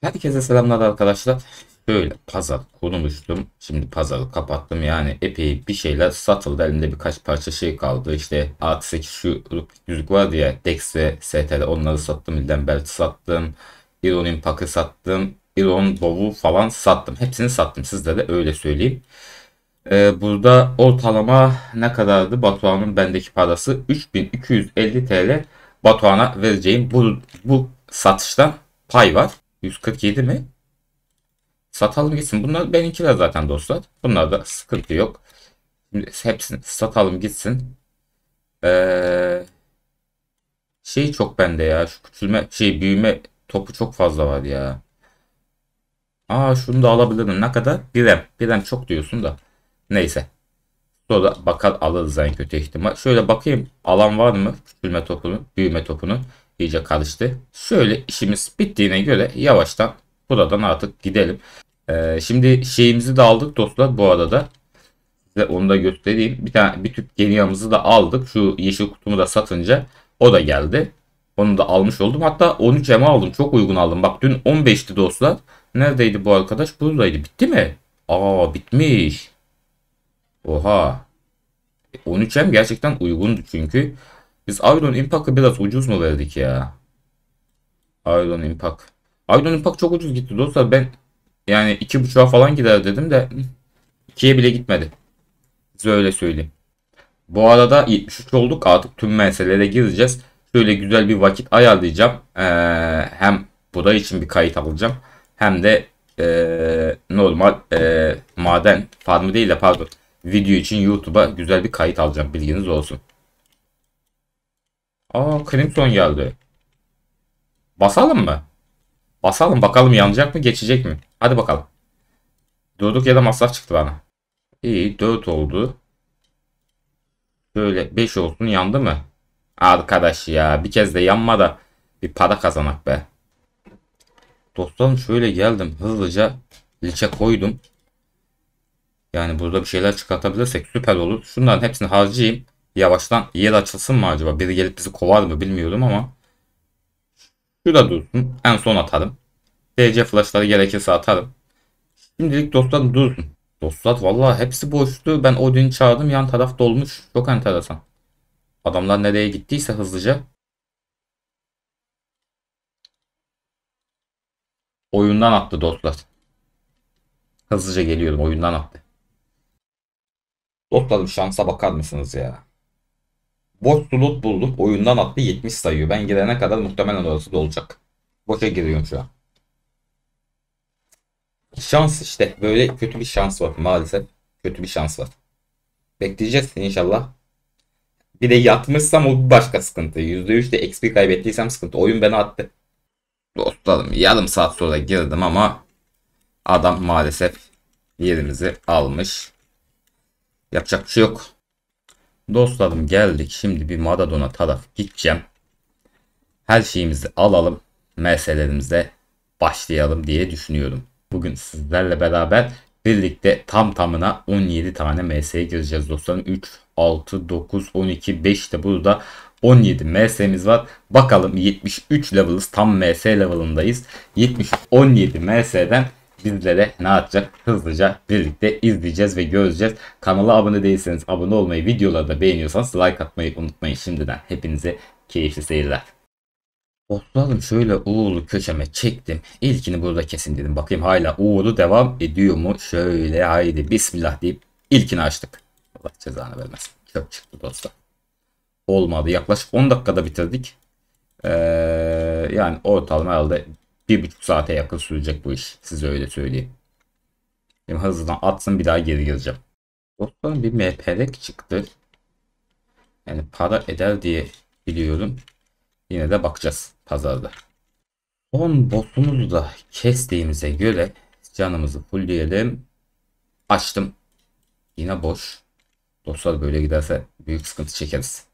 Herkese selamlar arkadaşlar. Şöyle pazar kurmuştum. Şimdi pazarı kapattım. Yani epey bir şeyler satıldı. Elimde birkaç parça şey kaldı. İşte artı 8 şu yüzük vardı ya. Dex ve STR onları sattım. Milden Belt sattım. Iron Impact'ı sattım. Iron Bow'u falan sattım. Hepsini sattım. Sizlere öyle söyleyeyim. Burada ortalama ne kadardı? Batuhan'ın bendeki parası 3250 TL. Batuhan'a vereceğim bu satıştan pay var. 147 mi? Satalım gitsin. Bunlar benimkiler zaten dostlar. Bunlarda sıkıntı yok. Şimdi hepsini satalım gitsin. Ee, Şey çok bende ya. Şu küçülme büyüme topu çok fazla var ya. Aa şunu da alabilirim. Ne kadar? Birem. Birem çok diyorsun da. Neyse. Sonra bakar alırız en kötü ihtimal. Şöyle bakayım alan var mı? Küçülme topunu, büyüme topunu. İyice karıştı. Şöyle işimiz bittiğine göre yavaştan buradan artık gidelim. Şimdi şeyimizi de aldık dostlar bu arada. Size onu da göstereyim. Bir tüp geniamızı da aldık. Şu yeşil kutumu da satınca o da geldi. Onu da almış oldum. Hatta 13 ema aldım. Çok uygun aldım. Bak dün 15'ti dostlar. Neredeydi bu arkadaş? Buradaydı. Bitti mi? Aa bitmiş. Oha. 13M gerçekten uygundu çünkü. Biz Iron Impact'ı biraz ucuz mu verdik ya? Iron Impact. Iron Impact çok ucuz gitti dostlar. Ben yani 2,5'a falan gider dedim de 2'ye bile gitmedi. Size öyle söyleyeyim. Bu arada 73 olduk. Artık tüm meselelere gireceğiz. Şöyle güzel bir vakit ayarlayacağım. Hem burayı için bir kayıt alacağım. Hem de normal maden farmı değil de pardon. Video için YouTube'a güzel bir kayıt alacağım. Bilginiz olsun. Aa Crimson geldi. Basalım mı? Basalım bakalım yanacak mı geçecek mi? Hadi bakalım. Durduk yere masraf çıktı bana. İyi 4 oldu. Böyle 5 olsun yandı mı? Arkadaş ya bir kez de yanma da bir para kazanak be. Dostlarım şöyle geldim hızlıca liçe koydum. Yani burada bir şeyler çıkartabilirsek süper olur. Şunların hepsini harcayayım. Yavaştan yer açılsın mı acaba? Biri gelip bizi kovar mı bilmiyorum ama. Şu da dursun. En son atarım. DC flashları gerekirse atarım. Şimdilik dostlarım dursun. Dostlar vallahi hepsi boştu. Ben Odin'i çağırdım. Yan taraf dolmuş. Çok enteresan. Adamlar nereye gittiyse hızlıca. Oyundan attı dostlar. Hızlıca geliyorum. Oyundan attı. Dostlarım şansa bakar mısınız ya? Boş slot buldum. Oyundan attı 70 sayıyor. Ben girene kadar muhtemelen orası da olacak. Boşa giriyorum şu an. Şans işte. Böyle kötü bir şans var maalesef. Kötü bir şans var. Bekleyeceğiz inşallah. Bir de yatmışsam o başka sıkıntı. %3 de XP kaybettiysem sıkıntı. Oyun beni attı. Dostlarım yarım saat sonra girdim ama adam maalesef yerimizi almış. Yapacak bir şey yok. Dostlarım geldik. Şimdi bir Maradona taraf gideceğim. Her şeyimizi alalım. Meselelerimize başlayalım diye düşünüyorum. Bugün sizlerle beraber birlikte tam tamına 17 tane MS'ye gireceğiz dostlarım. 3, 6, 9, 12, 5 de burada 17 MS'miz var. Bakalım 73 level'ız. Tam MS level'ındayız. 17 MS'den bizlere ne atacak hızlıca birlikte izleyeceğiz ve göreceğiz. Kanala abone değilseniz abone olmayı, videoları da beğeniyorsanız like atmayı unutmayın şimdiden. Hepinize keyifli seyirler. Dostlarım şöyle Uğur'u köşeme çektim. İlkini burada kesin dedim. Bakayım hala Uğur'u devam ediyor mu? Şöyle haydi bismillah deyip ilkini açtık. Allah cezanı vermesin. Çok çıktı dostlar. Olmadı. Yaklaşık 10 dakikada bitirdik. Ee, Yani ortalama herhalde 1,5 saate yakın sürecek bu iş. Size öyle söyleyeyim. Şimdi hızlıdan atsın bir daha geri gireceğim. Dostlarım bir MP'lik çıktı. Yani para eder diye biliyorum. Yine de bakacağız pazarda. Son boss'umuzu da kestiğimize göre canımızı fullleyelim. Açtım. Yine boş. Dostlar böyle giderse büyük sıkıntı çekeriz.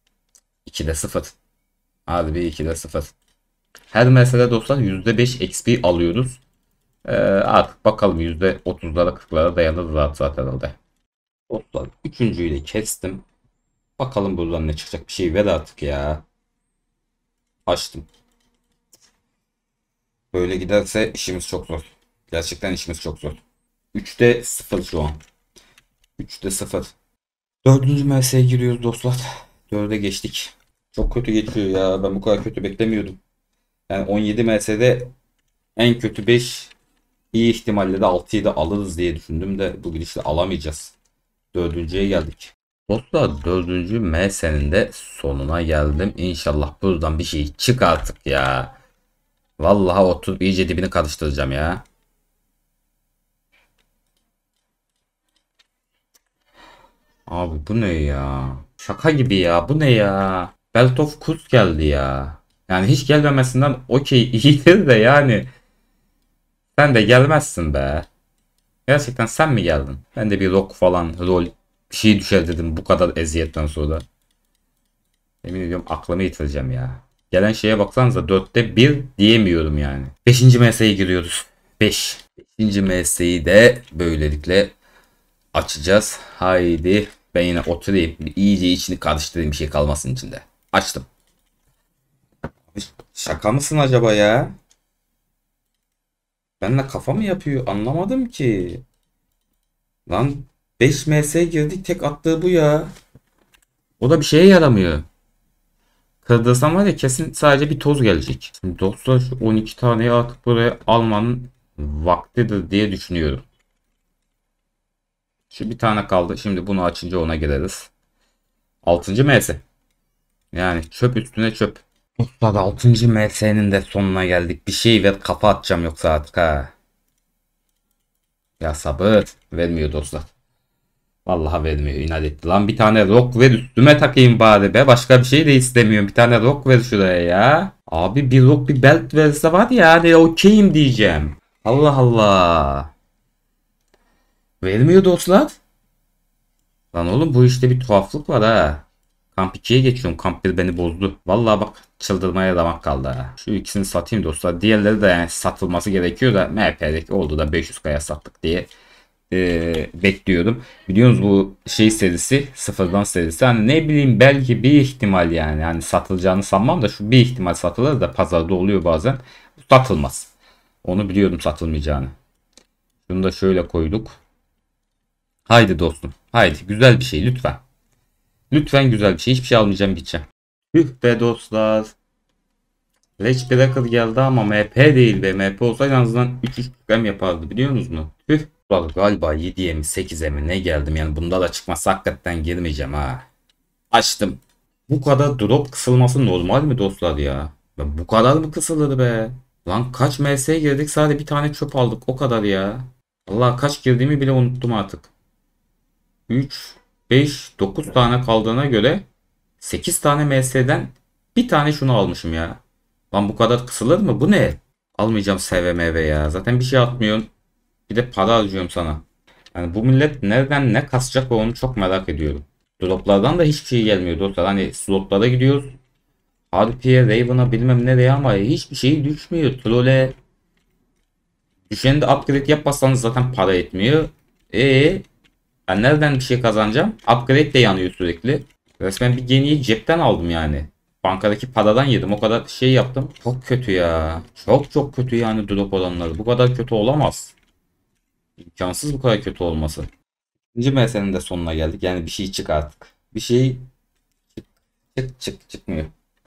2'de 0. Harbi 2'de 0. Her mesele dostlar %5 XP alıyoruz. Artık bakalım %30'lara 40'lara dayanır rahat zaten herhalde. Dostlar üçüncüyü de kestim. Bakalım buradan ne çıkacak bir şey ver artık ya. Açtım. Böyle giderse işimiz çok zor. Gerçekten işimiz çok zor. 3'te 0 şu an. 3'te 0. Dördüncü MS'ye giriyoruz dostlar. 4'e geçtik. Çok kötü geçiyor ya. Ben bu kadar kötü beklemiyordum. Yani 17 MS'de en kötü 5, iyi ihtimalle de 6'yı da alırız diye düşündüm de bu gidişle alamayacağız. Dördüncüye geldik. Dostlar, dördüncü MS'nin de sonuna geldim. İnşallah buradan bir şey çık artık ya. Vallahi oturup iyice dibini karıştıracağım ya. Abi bu ne ya? Şaka gibi ya. Bu ne ya? Belt of Kuz geldi ya. Yani hiç gelmemesinden okey iyidir de yani. Sen de gelmezsin be. Gerçekten sen mi geldin? Ben de bir rock falan rol bir şey düşer dedim bu kadar eziyetten sonra. Emin ediyorum aklımı yitireceğim ya. Gelen şeye baksanıza 4'te 1 diyemiyorum yani. Beşinci MS'ye giriyoruz. 5. Beşinci MS'yi de böylelikle açacağız. Haydi ben yine oturayım. Bir iyice içini karıştırayım bir şey kalmasın içinde. Açtım. Şaka mısın acaba ya? Benimle kafa mı yapıyor? Anlamadım ki. Lan 5 MS girdik tek attığı bu ya. O da bir şeye yaramıyor. Kırdırsam var ya kesin sadece bir toz gelecek. Şimdi dostlar şu 12 taneyi artık buraya almanın vaktidir diye düşünüyorum. Şu bir tane kaldı. Şimdi bunu açınca ona gireriz. 6. MS. Yani çöp üstüne çöp. Dostlar 6. MS'nin de sonuna geldik. Bir şey ver kafa atacağım yoksa artık ha. Ya sabır. Vermiyor dostlar. Vallahi vermiyor. İnat etti. Lan bir tane rock ver üstüme takayım bari be. Başka bir şey de istemiyorum. Bir tane rock ver şuraya ya. Abi bir rock bir belt verse var ya. Hani okeyim diyeceğim. Allah Allah. Vermiyor dostlar. Lan oğlum bu işte bir tuhaflık var ha. Kamp 2'ye geçiyorum. Kamp 1 beni bozdu. Vallahi bak çıldırmaya ramak kaldı ha. Şu ikisini satayım dostlar. Diğerleri de yani satılması gerekiyor da MHP'deki oldu da 500 kaya sattık diye bekliyordum. Biliyorsunuz bu şey serisi sıfırdan serisi. Hani ne bileyim belki bir ihtimal yani. Hani satılacağını sanmam da şu bir ihtimal satılır da pazarda oluyor bazen. Satılmaz. Onu biliyordum satılmayacağını. Şunu da şöyle koyduk. Haydi dostum. Haydi güzel bir şey lütfen. Lütfen güzel bir şey. Hiçbir şey almayacağım gideceğim. Hüh be dostlar. Ledge Breaker geldi ama MP değil be. MP olsaydı en azından 3-3 M yapardı biliyor musunuz mu? Hüh. Galiba 7'ye mi 8'e mi ne geldim yani bunda da çıkmazsa hakikaten girmeyeceğim ha. Açtım. Bu kadar drop kısılması normal mi dostlar ya? Bu kadar mı kısılır be? Lan kaç MS'ye girdik sadece bir tane çöp aldık o kadar ya. Allah kaç girdiğimi bile unuttum artık. 3, 5, 9 tane kaldığına göre 8 tane MS'den bir tane şunu almışım ya. Lan bu kadar kısılır mı? Bu ne? Almayacağım SVMV ya. Zaten bir şey atmıyorsun. Bir de para harcıyorum sana. Yani bu millet nereden ne kasacak onu çok merak ediyorum. Droplardan da hiçbir şey gelmiyor dostlar. Hani slotlara gidiyoruz. Harpiye, Raven'a bilmem nereye ama hiçbir şey düşmüyor. Troll'e düşeni de upgrade yapmazsanız zaten para etmiyor. Ben nereden bir şey kazanacağım? Upgrade de yanıyor sürekli. Resmen bir geniyi cepten aldım yani. Bankadaki paradan yedim. O kadar şey yaptım. Çok kötü ya. Çok çok kötü yani drop olanları. Bu kadar kötü olamaz. İmkansız bu kadar kötü olması. İkinci meselenin de sonuna geldik. Yani bir şey çık artık. Bir şey çıkmıyor.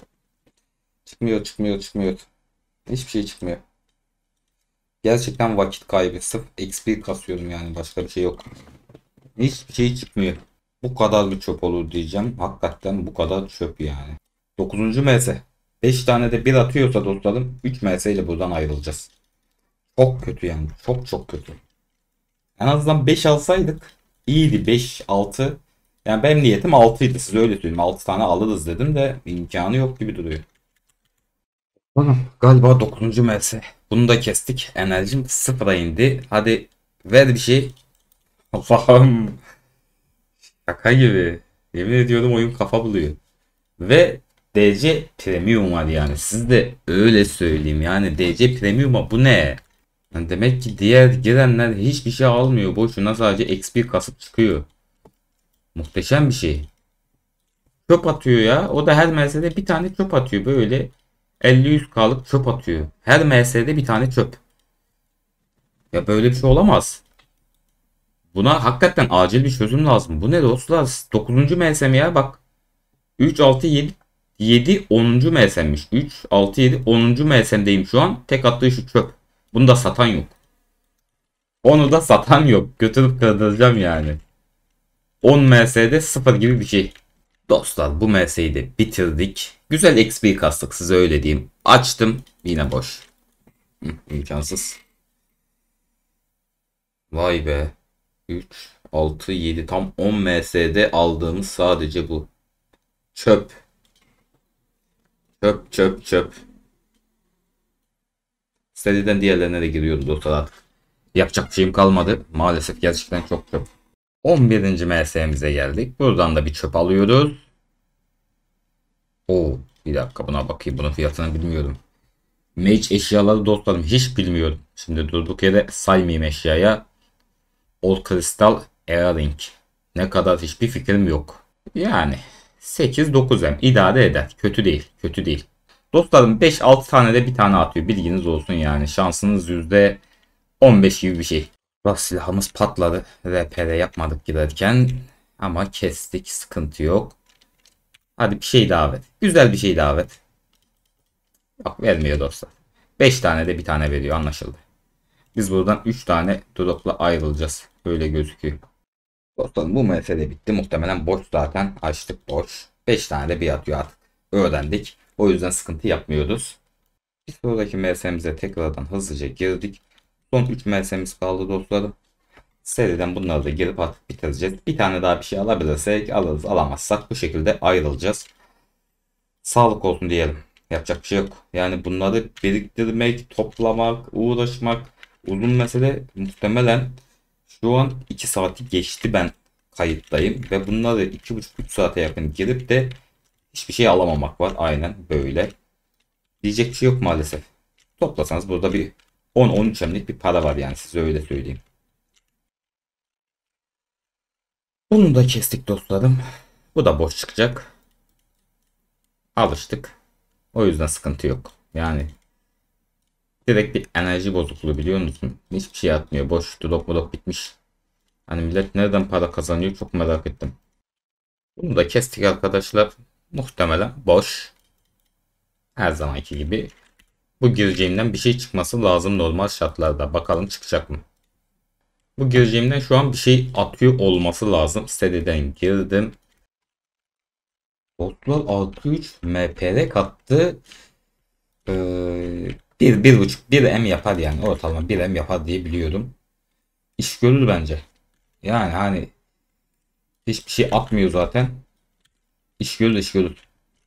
Çıkmıyor. Hiçbir şey çıkmıyor. Gerçekten vakit kaybı. Sırf XP kasıyorum yani. Başka bir şey yok. Hiçbir şey çıkmıyor. Bu kadar bir çöp olur diyeceğim. Hakikaten bu kadar çöp yani. 9. MS. 5 tane de bir atıyorsa dostlarım 3 MS ile buradan ayrılacağız. Çok kötü yani. Çok çok kötü. En azından 5 alsaydık iyiydi. 5, 6. Yani benim niyetim 6 idi. Size öyle söyleyeyim. 6 tane alırız dedim de imkanı yok gibi duruyor. Tamam. Galiba 9. MS. Bunu da kestik. Enerjim sıfıra indi. Hadi ver bir şey. Allah'ım. Şaka gibi. Yemin ediyorum oyun kafa buluyor. Ve DC Premium var yani. Siz de öyle söyleyeyim. Yani DC Premium'a bu ne? Yani demek ki diğer girenler hiçbir şey almıyor. Boşuna sadece XP kasıp çıkıyor. Muhteşem bir şey. Çöp atıyor ya. O da her meselede bir tane çöp atıyor böyle. 50-100K'lık çöp atıyor. Her MS'de bir tane çöp. Ya böyle bir şey olamaz. Buna hakikaten acil bir çözüm lazım. Bu ne dostlar? 9. MSM ya bak. 3, 6, 7, 7, 10. MSM'miş. 3, 6, 7, 10. MSM'deyim şu an. Tek attığı şu çöp. Bunu da satan yok. Onu da satan yok. Götürüp kırdıracağım yani. 10 MS'de 0 gibi bir şey. Dostlar bu MS'yi de bitirdik. Güzel XP kastık size öyle diyeyim. Açtım. Yine boş. İmkansız. Vay be. 3, 6, 7 tam 10 MS'de aldığımız sadece bu. Çöp. Çöp çöp çöp. Seriden diğerlerine de giriyordu dostlar artık. Yapacak bir şeyim kalmadı. Maalesef gerçekten çok çöp. 11. MS'mize geldik. Buradan da bir çöp alıyoruz. Oo, bir dakika buna bakayım. Bunun fiyatını bilmiyorum. Mage eşyaları dostlarım hiç bilmiyorum. Şimdi durduk yere saymayayım eşyaya. Old Crystal Earring. Ne kadar hiçbir fikrim yok. Yani 8-9M idare eder. Kötü değil. Kötü değil. Dostlarım 5-6 tane de bir tane atıyor. Bilginiz olsun yani. Şansınız %15 gibi bir şey. Bak silahımız patladı. RPR yapmadık giderken. Ama kestik. Sıkıntı yok. Hadi bir şey daha ver. Güzel bir şey daha ver. Yok vermiyor dostlar. 5 tane de bir tane veriyor anlaşıldı. Biz buradan 3 tane drop'la ayrılacağız. Böyle gözüküyor. Dostlarım bu mesele bitti. Muhtemelen boş zaten. Açtık boş. 5 tane de bir atıyor artık. Öğrendik. O yüzden sıkıntı yapmıyoruz. Bir sonraki MS'mize tekrardan hızlıca girdik. Son 3 MS'miz kaldı dostlarım. Seriden bunları da girip artık bitireceğiz. Bir tane daha bir şey alabilirsek alırız. Alamazsak bu şekilde ayrılacağız. Sağlık olsun diyelim. Yapacak bir şey yok. Yani bunları biriktirmek, toplamak, uğraşmak uzun mesele. Muhtemelen şu an 2 saati geçti ben kayıttayım. Ve bunları 2,5-3 saate yakın girip de hiçbir şey alamamak var. Aynen böyle. Diyecek bir şey yok maalesef. Toplasanız burada bir 10-13 emlik bir para var yani size öyle söyleyeyim. Bunu da kestik dostlarım. Bu da boş çıkacak. Alıştık. O yüzden sıkıntı yok. Yani direkt bir enerji bozukluğu biliyor musun? Hiçbir şey atmıyor. Boş drop bitmiş. Hani millet nereden para kazanıyor çok merak ettim. Bunu da kestik arkadaşlar. Muhtemelen boş. Her zamanki gibi. Bu gireceğimden bir şey çıkması lazım normal şartlarda. Bakalım çıkacak mı? Bu gireceğimden şu an bir şey atıyor olması lazım. Seriden girdim. Botlar 6-3 MPR kattı. 1,5 1M yapar yani ortalama 1M yapar diye biliyorum. İş görür bence. Yani hani hiçbir şey atmıyor zaten. İş görür iş görür.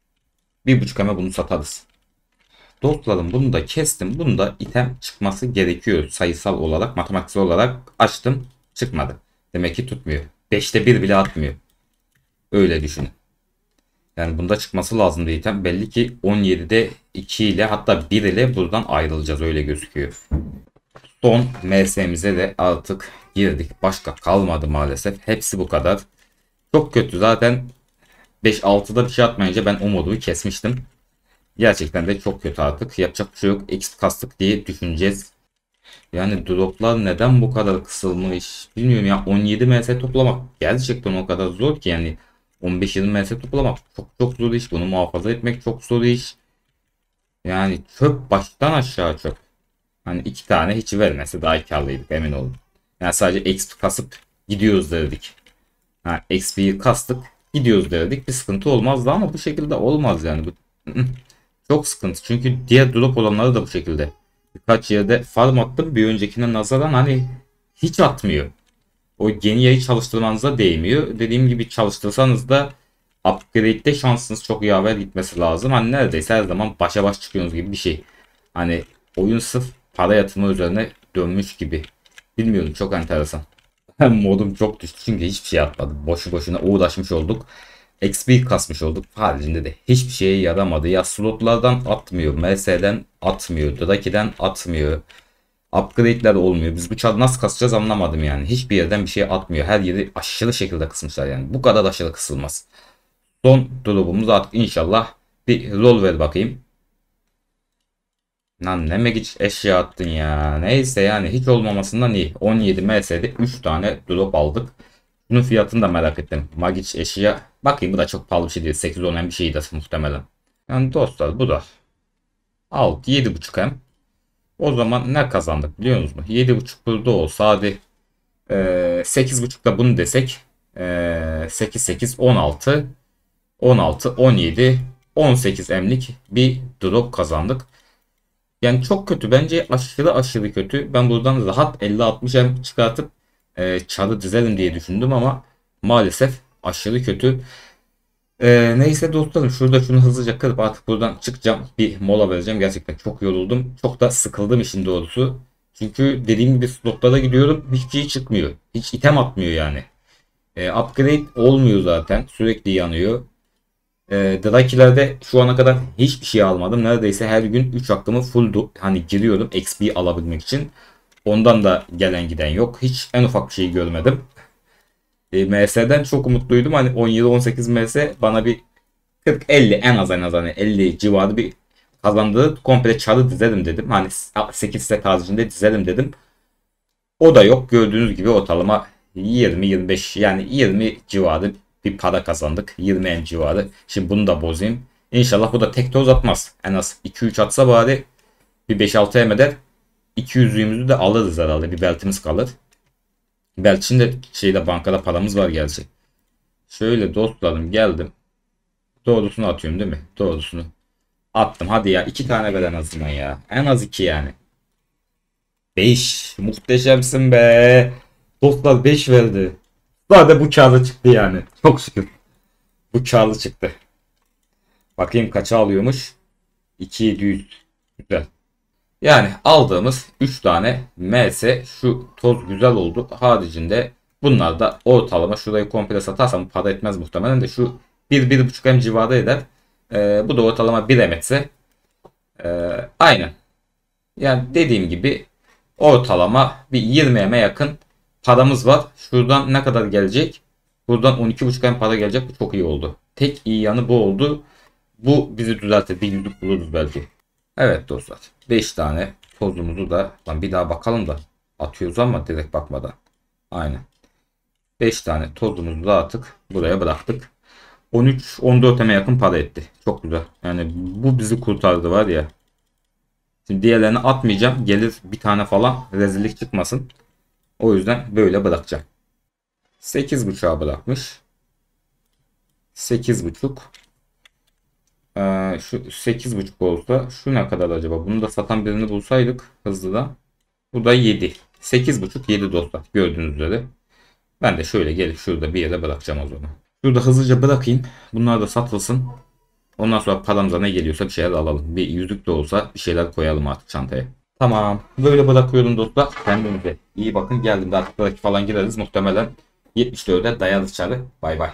1,5M'e bunu satarız. Dostlarım bunu da kestim. Bunu da item çıkması gerekiyor. Sayısal olarak matematiksel olarak açtım. Çıkmadı. Demek ki tutmuyor. 5'te 1 bile atmıyor. Öyle düşünün. Yani bunda çıkması lazım item. Belli ki 17'de 2 ile hatta 1 ile buradan ayrılacağız öyle gözüküyor. Son MS'mize de artık girdik. Başka kalmadı maalesef. Hepsi bu kadar. Çok kötü zaten 5-6'da bir şey atmayınca ben umudumu kesmiştim. Gerçekten de çok kötü artık. Yapacak bir şey yok. Exp kastık diye düşüneceğiz. Yani droplar neden bu kadar kısılmış bilmiyorum ya. 17 MS toplamak gerçekten o kadar zor ki yani. 15-20 MS toplamak çok çok zor iş. Bunu muhafaza etmek çok zor iş. Yani çöp baştan aşağı çöp. Hani 2 tane hiç vermese daha karlıydık emin olun. Yani sadece XP kasıp gidiyoruz dedik. Ha, XP'yi kastık gidiyoruz dedik bir sıkıntı olmazdı ama bu şekilde olmaz yani. Çok sıkıntı çünkü diğer drop olanları da bu şekilde. Birkaç yerde farm attım bir öncekine nazaran hani hiç atmıyor. O Genia'yı çalıştırmanıza değmiyor. Dediğim gibi çalıştırsanız da upgrade'de şansınız çok yaver gitmesi lazım. Hani neredeyse her zaman başa baş çıkıyorsunuz gibi bir şey. Hani oyun sırf para yatırma üzerine dönmüş gibi. Bilmiyorum çok enteresan. Modum çok düştü çünkü hiçbir şey atmadım. Boşu boşuna uğraşmış olduk. XP kasmış olduk. Haricinde de hiçbir şeye yaramadı. Ya slotlardan atmıyor. MS'den atmıyor. Draki'den atmıyor. Upgrade'ler olmuyor. Biz bu çarı nasıl kasacağız anlamadım yani. Hiçbir yerden bir şey atmıyor. Her yeri aşırı şekilde kısmışlar yani. Bu kadar aşırı kısılmaz. Son drop'umuz artık inşallah bir rol ver bakayım. Lan ne Magic eşya attın ya. Neyse yani hiç olmamasından iyi. 17 MS'de 3 tane drop aldık. Bunun fiyatını da merak ettim. Magic eşya. Bakayım bu da çok pahalı bir şey değil. 8-10 bir şeydi muhtemelen. Yani dostlar bu da. Alt 7.5 hem. O zaman ne kazandık biliyor musunuz? 7.5 burada olsa hadi 8.5 da bunu desek 8 8 16 16 17 18 emlik bir drop kazandık. Yani çok kötü. Bence aşırı aşırı kötü. Ben buradan rahat 50-60 em çıkartıp çarı dizelim diye düşündüm ama maalesef aşırı kötü. Neyse dostlarım şurada şunu hızlıca kırıp artık buradan çıkacağım. Bir mola vereceğim. Gerçekten çok yoruldum. Çok da sıkıldım işin doğrusu. Çünkü dediğim gibi slotlara gidiyorum. Hiçbir şey çıkmıyor. Hiç item atmıyor yani. Upgrade olmuyor zaten. Sürekli yanıyor. Draki'lerde şu ana kadar hiçbir şey almadım. Neredeyse her gün 3 hakkımı full hani giriyordum XP alabilmek için. Ondan da gelen giden yok. Hiç en ufak bir şey görmedim. MS'den çok umutluydum. Hani 17-18 MS bana bir 40-50 en az hani 50 civarı bir kazandığı komple çarı dizelim dedim. Hani 8 set haricinde dizelim dedim. O da yok. Gördüğünüz gibi ortalama 20-25 yani 20 civarı bir para kazandık. 20 en civarı. Şimdi bunu da bozayım. İnşallah bu da tek toz atmaz. En az 2-3 atsa bari bir 5-6 em eder. 200'lüğümüzü de alırız herhalde. Bir beltimiz kalır. Belt için de şeyde bankada paramız var gerçi. Şöyle dostlarım geldim. Doğrusunu atıyorum değil mi? Doğrusunu. Attım. Hadi ya 2 tane ver en azından ya. En az 2 yani. 5. Muhteşemsin be. Dostlar 5 verdi. Sadece bu kağıda çıktı yani. Çok şükür. Bu kağıda çıktı. Bakayım kaça alıyormuş. 2700. Güzel. Yani aldığımız 3 tane MS şu toz güzel oldu. Haricinde bunlar da ortalama şurayı komple satarsam para etmez muhtemelen de şu 1-1,5 M civarı eder. Bu da ortalama 1 M etse aynen. Yani dediğim gibi ortalama bir 20 M'e yakın paramız var. Şuradan ne kadar gelecek? Buradan 12,5 M para gelecek. Bu çok iyi oldu. Tek iyi yanı bu oldu. Bu bizi düzeltir. Bir yüzlük buluruz belki. Evet dostlar. 5 tane tozumuzu da lan bir daha bakalım da atıyoruz ama direkt bakmadan. Aynen. 5 tane tozumuzu da attık. Buraya bıraktık. 13-14 eme yakın para etti. Çok güzel. Yani bu bizi kurtardı var ya. Şimdi diğerlerini atmayacağım. Gelir bir tane falan rezillik çıkmasın. O yüzden böyle bırakacağım. 8.5'a bırakmış. 8.5. Şu 8.5 olsa şu ne kadar acaba? Bunu da satan birini bulsaydık hızlıdan. Bu da 7. 8.5 7 dostlar gördüğünüz üzere. Ben de şöyle gelip şurada bir yere bırakacağım o zaman. Şurada hızlıca bırakayım. Bunlar da satılsın. Ondan sonra paramıza ne geliyorsa bir şeyler alalım. Bir yüzük de olsa bir şeyler koyalım artık çantaya. Tamam. Böyle bırakıyorum dostlar. Kendinize iyi bakın. Geldiğimde artık belki falan gireriz. Muhtemelen 74'e dayanır çarı. Bay bay.